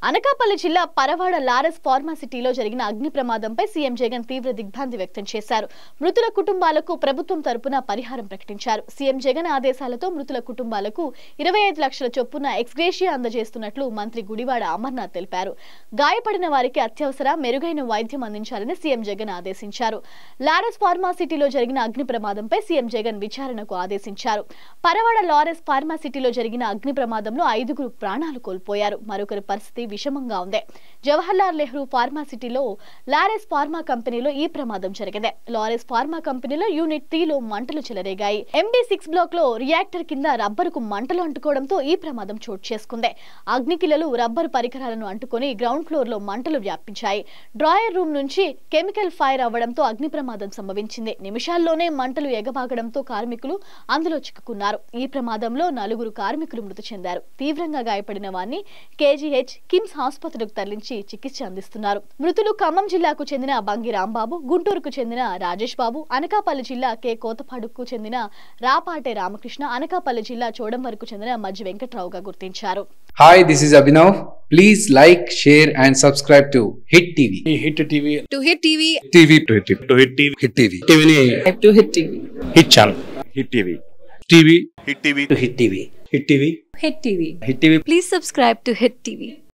అనకాపల్లి జిల్లా పరవాడ లారెస్ ఫార్మాసిటీలో జరిగిన అగ్ని ప్రమాదంపై సీఎం జగన్ తీవ్ర దిగ్భ్రాంతి వ్యక్తం చేశారు. మృతుల కుటుంబాలకు ప్రభుత్వం తరపున పరిహారం ప్రకటించారు. సీఎం జగన్ ఆదేశాలతో మృతుల కుటుంబాలకు 25 లక్షల చొప్పున ఎక్స్గ్రేషియా అందజేస్తున్నట్లు మంత్రి గుడివాడ అమర్నాథ్ తెలిపారు. గాయపడిన వారికి అత్యవసర మెరుగైన వైద్యం అందించాలని సీఎం జగన్ ఆదేశించారు. లారెస్ ఫార్మాసిటీలో జరిగిన అగ్ని ప్రమాదంపై సీఎం జగన్ విచారణకు ఆదేశించారు. పరవాడ లారెస్ ఫార్మాసిటీలో జరిగిన అగ్ని ప్రమాదంలో 5గురు ప్రాణాలు కోల్పోయారు. మరొకరి పరిస్థితి విషమంగా ఉంది. జవహర్లాల్ నెహ్రూ ఫార్మాసిటీలో లారెస్ ఫార్మా కంపెనీలో ఈ ప్రమాదం జరిగింది. లారెస్ ఫార్మా కంపెనీలో యూనిట్ 3లో మంటలు చెలరేగాయి. MD6 బ్లాక్ లో రియాక్టర్ కింద రబ్బరుకు మంటలు అంటుకోవడంతో ఈ ప్రమాదం చోటు చేసుకుంది. అగ్నికిలలు రబ్బరు పరికరాలను అంటుకొని గ్రౌండ్ ఫ్లోర్ లో మంటలు వ్యాపించాయి. డ్రాయర్ రూమ్ నుంచి కెమికల్ ఫైర్ అవ్వడంతో అగ్ని ప్రమాదం సంభవించింది. నిమిషాల్లోనే మంటలు ఎగబాగడంతో కార్మికులు అందులో చిక్కుకున్నారు. ఈ ప్రమాదంలో 4 కార్మికులు మృతి చెందారు. తీవ్రంగా గాయపడిన వారిని KGH కిమ్స్ ఆసుపత్రికి తరలించి చికిత్స అందిస్తున్నారు. మృతులు ఖమ్మం జిల్లాకు చెందిన బంగి రాంబాబు, గుంటూరుకు చెందిన రాజేష్ బాబు, అనకాపల్లి జిల్లా కోతపాడుకు చెందిన రాపాటే రామకృష్ణ, అనకాపల్లి జిల్లా చోడంవరకు చెందిన మజ్జి వెంకట్రావుగా గుర్తించారు. Hi, this is Abhinav. Please like, share and subscribe to Hit TV. Hit TV. To Hit TV. TV to Hit TV. To Hit TV. Hit TV. TV ni To Hit TV. Hit channel. Hit TV. TV. Hit TV. To Hit TV. Hit TV. Hit TV. Hit TV. Please subscribe to Hit TV.